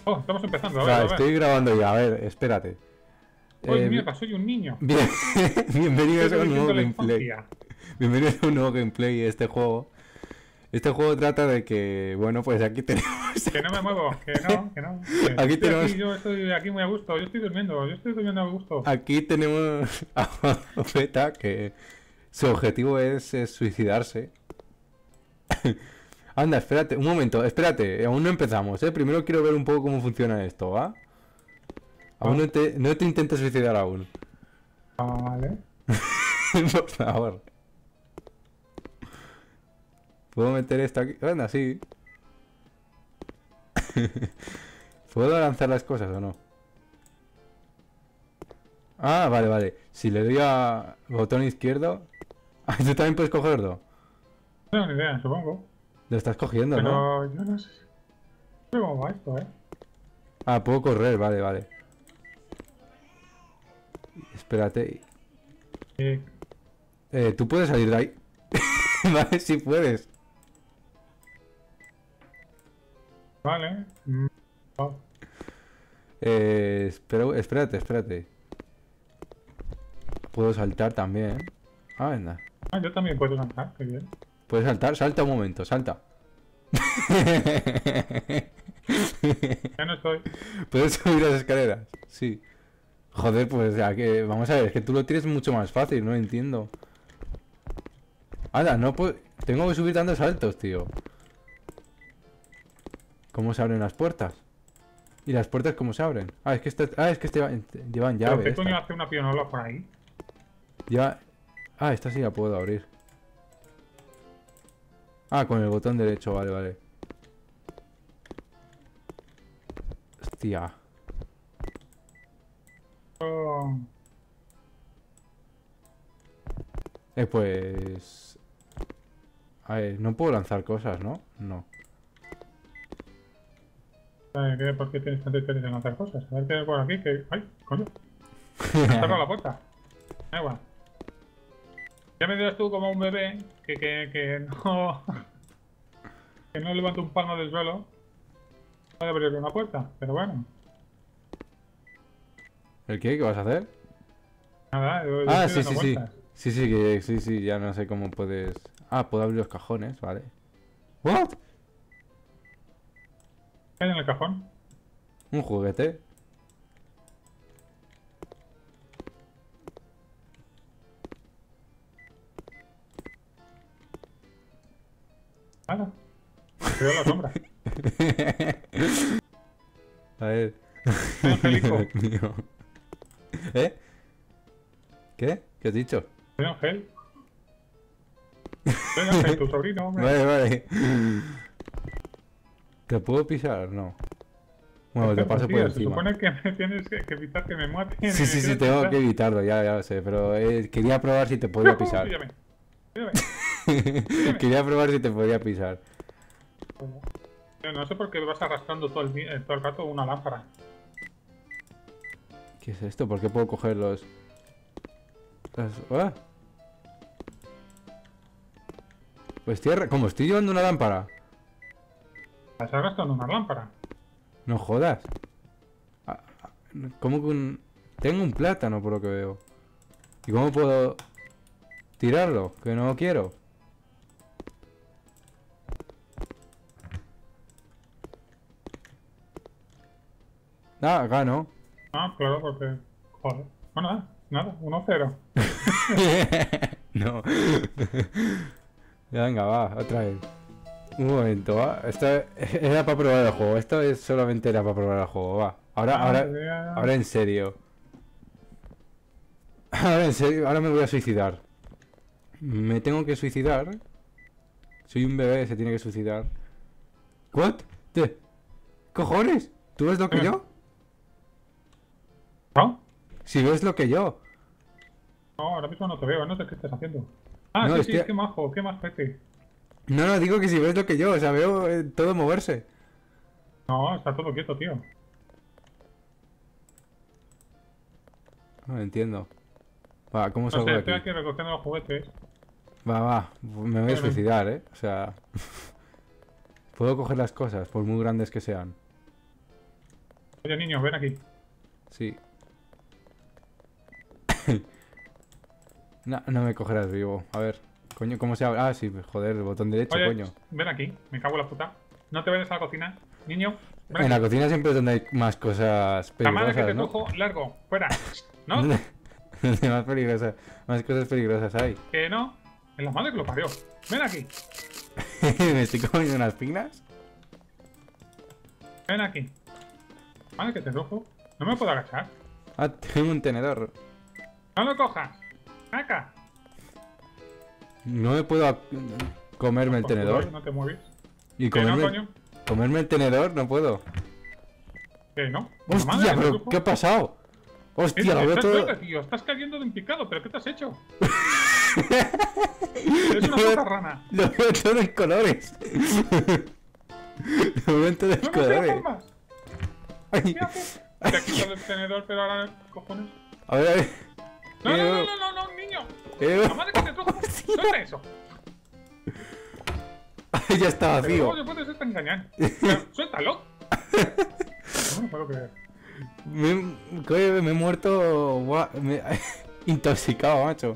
Oh, estamos empezando, a ver, Vale, a ver. estoy grabando ya, a ver, espérate. Pues Eh, mierda, soy un niño. bien, Estoy bienvenidos a un nuevo reviviendo la gameplay. infancia. Bienvenidos a un nuevo gameplay de este juego. Este juego trata de que, bueno, pues aquí tenemos... Que no me muevo, que no, que no. Que Aquí estoy aquí, tenemos... yo estoy aquí muy a gusto. Yo estoy durmiendo a gusto. Aquí tenemos a Beta que su objetivo es suicidarse. Anda, espérate, un momento, espérate, aún no empezamos, ¿eh? Primero quiero ver un poco cómo funciona esto, ¿va? Aún Ah, no te intentes suicidar aún. vale. Por favor. ¿Puedo meter esto aquí? Anda, sí. ¿Puedo lanzar las cosas o no? Ah, vale, vale. Si le doy a botón izquierdo... Ah, tú también puedes cogerlo. No tengo ni idea, supongo. Lo estás cogiendo, ¿no? Pero yo no sé cómo va esto, Ah, puedo correr, vale, vale. Espérate. Eh, ¿Tú puedes salir de ahí? Vale, sí puedes. vale. Oh, Espérate, espérate. Puedo saltar también. Ah, venga. ah, yo también puedo cantar, qué bien. ¿Puedes saltar? Salta un momento, salta. Ya no estoy. ¿Puedes subir las escaleras? Sí. Joder, pues ya que... Vamos a ver, es que tú lo tienes mucho más fácil, no entiendo. Anda, no puedo... Tengo que subir dando saltos, tío. ¿Cómo se abren las puertas? ¿Y las puertas cómo se abren? Ah, es que llevan ¿Pero llave qué esta. coño hace una pianola por ahí? Ya... Ah, esta sí la puedo abrir. Ah, con el botón derecho, vale, vale. Hostia. Oh, Pues... A ver, no puedo lanzar cosas, ¿no? No. ¿por qué tienes tanto interés en lanzar cosas? A ver qué hay por aquí, que... ¡Ay, coño! Me han cerrado la puerta. Da igual. Ya me dirás tú como un bebé que no... que no levanta un palmo del suelo para abrir una puerta, pero bueno. ¿El qué? ¿Qué vas a hacer? Nada, yo Ah, estoy sí, dando sí, sí. vueltas. Sí, sí, ya no sé cómo puedes... Ah, puedo abrir los cajones, vale. ¿What? ¿Qué hay en el cajón? ¿Un juguete? Nada. Me veo la sombra. A ver. Soy Angélico. Dios mío. ¿Eh? ¿Qué? ¿Qué has dicho? Soy Ángel. Soy Ángel, tu sobrino, hombre. Vale, vale. ¿Te puedo pisar? No. Bueno, te Pero, paso por tío, se encima. supone que me tienes que evitar que me maten y Sí, me sí, sí, quieres tengo pisar. que evitarlo, ya lo sé, pero quería probar si te podía pisar. Píllame. Píllame. Píllame. Quería probar si te podía pisar. Yo no sé por qué vas arrastrando todo el rato una lámpara. ¿Qué es esto? ¿Por qué puedo coger ¿Ah? Pues como estoy llevando una lámpara. Estás arrastrando una lámpara. No jodas. ¿Cómo que Tengo un plátano por lo que veo. ¿Y cómo puedo tirarlo? Que no quiero. Ah, acá no. Ah, claro, porque... Joder. Bueno, nada, 1-0. No. Ya, venga, va, otra vez. Un momento, va. Esto era para probar el juego. Solamente era para probar el juego, va. Ahora en serio. Ahora en serio, ahora me voy a suicidar. Me tengo que suicidar. Soy un bebé que se tiene que suicidar. ¿What? ¿Qué cojones? ¿Tú ves lo que yo? ¿No? Si ves lo que yo. No, ahora mismo no te veo, no sé qué estás haciendo. Ah, No, sí, estoy... sí, qué majo, qué majete. No, no, digo que si ves lo que yo. O sea, veo todo moverse. No, está todo quieto, tío. No entiendo. Va, ¿cómo No salgo sé, de estoy aquí? aquí recogiendo los juguetes. Va. Me voy a suicidar, ¿eh? O sea... Puedo coger las cosas, por muy grandes que sean. Oye, niño, ven aquí. Sí. No, no me cogerás vivo. A ver. Coño, ¿cómo se abre? Ah, sí, joder, el botón derecho, Oye, coño. ven aquí. Me cago en la puta. No te vayas a la cocina. Niño, ven En la aquí. cocina siempre es donde hay más cosas La madre que te peligrosas, ¿no? trujo, largo. Fuera. ¿No? Donde más peligrosas, más cosas peligrosas hay. Que no. Es la madre que lo parió. Ven aquí. ¿Me estoy comiendo unas pinas? Ven aquí. Madre que te trujo. No me puedo agachar. Ah, tengo un tenedor. No lo cojas. Acá. No me puedo comerme el Por tenedor. favor, no te mueves. Y Que no, comerme, coño. comerme el tenedor no puedo. Que no. La madre ¡Hostia! que te ¿Pero trujo. qué ha pasado? ¡Hostia! Lo veo Estás todo... loca, tío. Estás cayendo de en picado. ¿Pero qué te has hecho? Eres una puta rana. Lo veo todo en colores. Lo veo todo en No me colores. seas más. Ay. ¿Qué haces? Te has quitado el tenedor, pero ahora... ¿Cojones? A ver, a ver. No, no, no, no, no, niño. La madre que te trujo. Suelta eso. Ay, ya está Pero ¿cómo vacío. se puede ser tan engañar? Pero, suéltalo. No me puedo creer. Coño, me he muerto... intoxicado, macho.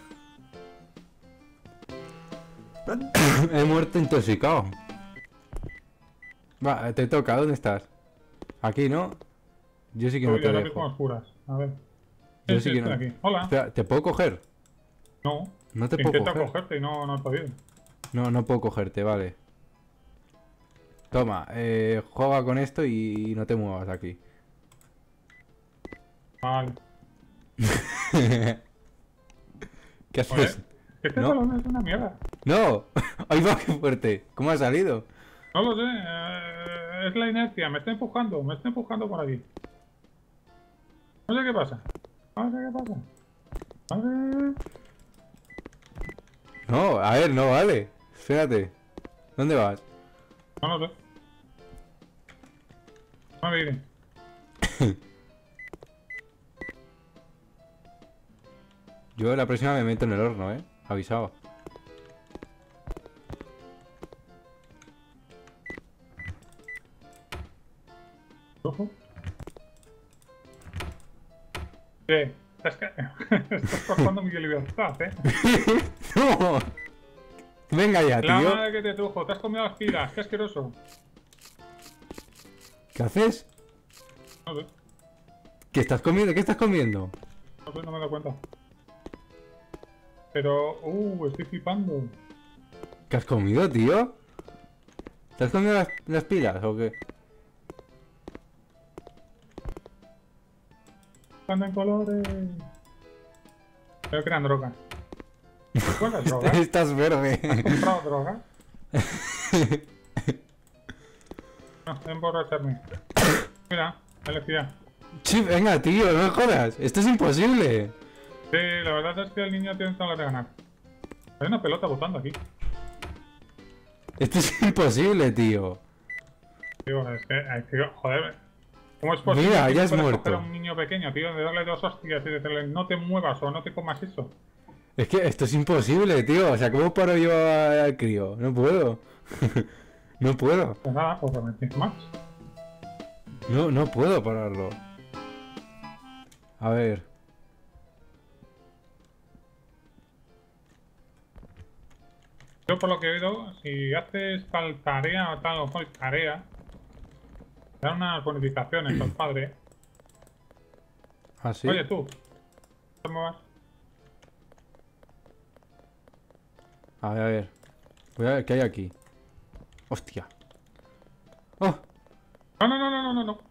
He muerto intoxicado. Va, te toca, ¿dónde estás? Aquí, ¿no? Yo sí que no Uy, te ahora dejo. mismo oscuras. A ver. Yo Sí, sí sí, que no. estoy aquí. Hola. Espera, ¿te puedo coger? No. No te puedo Intenta coger. cogerte y no he podido. No, no puedo cogerte, vale. Toma, juega con esto y no te muevas aquí. Vale. ¿Qué Joder. haces? Que este No. balón es una mierda. ¡No! ¡Ahí va, qué fuerte! ¿Cómo ha salido? No lo sé. Es la inercia. Me está empujando. Me está empujando por aquí. No sé qué pasa. No sé qué pasa. A ver. No, a ver, no vale. Espérate. ¿Dónde vas? No lo sé. No me iré. Yo la próxima me meto en el horno, avisado. Ojo. ¿Qué? Estás cortando mi libertad, ¡No! Venga ya, La tío. madre que te trujo. Te has comido las pilas. Qué asqueroso. ¿Qué haces? No sé. ¿Qué estás comiendo? ¿Qué estás comiendo? No sé, no me he dado cuenta. Pero... estoy flipando. ¿Qué has comido, tío? ¿Te has comido las pilas o qué? Están en colores. Creo que eran drogas. ¿Cuál es droga? Estás verde. ¿Has comprado droga? No, emborracharme. Mira, elegía. Sí, venga, tío, no me jodas. Esto es imposible. Sí, la verdad es que el niño tiene ganas de ganar. Hay una pelota botando aquí. Esto es imposible, tío. Tío, es que, joder. ¿Cómo es posible Mira, que ya no has puedas muerto. coger a un niño pequeño, tío, de darle 2 hostias y decirle no te muevas o no te comas eso? Es que esto es imposible, tío. O sea, ¿cómo paro yo al crío? No puedo. No puedo. Pues nada, pues remetir más. No, no puedo pararlo. A ver. Yo por lo que he oído, si haces tal tarea o tal o cual tarea, te dan unas bonificaciones al padre. ¿Ah, sí? Oye tú, ¿cómo vas? A ver, a ver. Voy a ver qué hay aquí. Hostia. ¡Oh! No, no, no, no, no, no, no.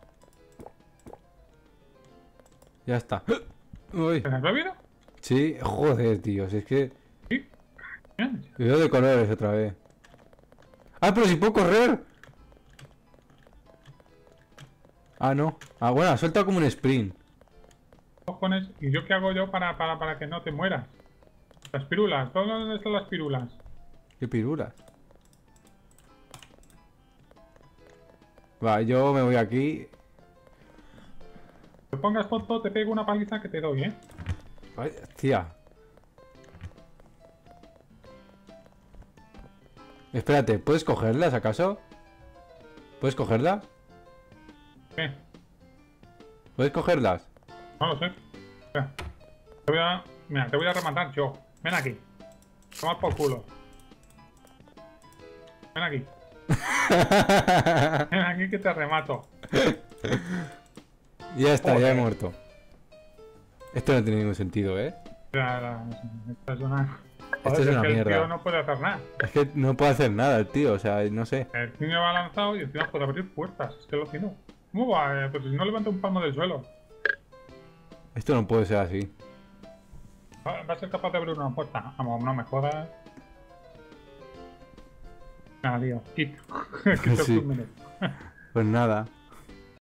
Ya está. Uy. ¿Te has bebido? Sí, joder, tío. Si es que Sí. Bien. veo de colores otra vez. ¡Ah, pero si puedo correr! Ah, no. Ah, bueno, suelta como un sprint. Cojones, ¿y yo qué hago yo para que no te mueras? Las pirulas, ¿dónde están las pirulas? Qué pirulas. Va, yo me voy aquí. Te pongas tonto, te pego una paliza que te doy, ¿eh? Ay, tía. Espérate, ¿puedes cogerlas acaso? ¿Puedes cogerla? ¿Qué? ¿Puedes cogerlas? No lo sé. Espera. Mira, te voy a rematar yo. Ven aquí. Toma por culo. Ven aquí. Ven aquí que te remato. Ya está, ya he Joder. muerto. Esto no tiene ningún sentido, ¿eh? Esta es una... Esto es una que el mierda. tío no puede hacer nada. Es que no puedo hacer nada el tío, o sea, no sé. El tío me va lanzado y encima puede abrir puertas. Es que lo tiene. ¿Cómo va? Pues si no levanta un palmo del suelo. Esto no puede ser así. Va a ser capaz de abrir una puerta. Vamos, no me jodas. Nada, tío. Quito. Quito Sí. un minuto. Pues nada.